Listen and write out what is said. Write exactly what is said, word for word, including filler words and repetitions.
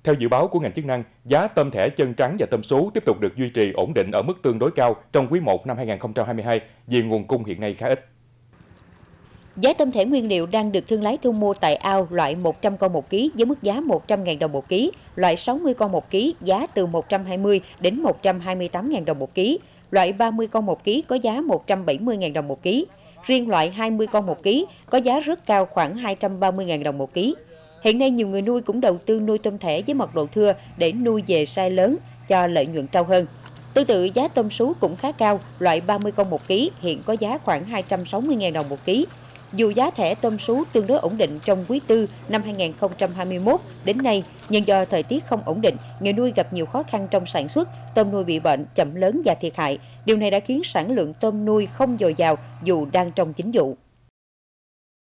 Theo dự báo của ngành chức năng, giá tôm thẻ chân trắng và tôm sú tiếp tục được duy trì ổn định ở mức tương đối cao trong quý một năm hai nghìn không trăm hai mươi hai vì nguồn cung hiện nay khá ít. Giá tôm thẻ nguyên liệu đang được thương lái thu mua tại ao loại một trăm con một ký với mức giá một trăm nghìn đồng một ký, loại sáu mươi con một ký giá từ một trăm hai mươi đến một trăm hai mươi tám nghìn đồng một ký, loại ba mươi con một ký có giá một trăm bảy mươi nghìn đồng một ký. Riêng loại hai mươi con một ký có giá rất cao khoảng hai trăm ba mươi nghìn đồng một ký. Hiện nay nhiều người nuôi cũng đầu tư nuôi tôm thẻ với mật độ thưa để nuôi về size lớn cho lợi nhuận cao hơn. Tương tự giá tôm sú cũng khá cao, loại ba mươi con một ký hiện có giá khoảng hai trăm sáu mươi nghìn đồng một ký. Dù giá thẻ tôm sú tương đối ổn định trong quý tư năm hai nghìn không trăm hai mươi mốt đến nay, nhưng do thời tiết không ổn định, người nuôi gặp nhiều khó khăn trong sản xuất, tôm nuôi bị bệnh, chậm lớn và thiệt hại. Điều này đã khiến sản lượng tôm nuôi không dồi dào dù đang trong chính vụ.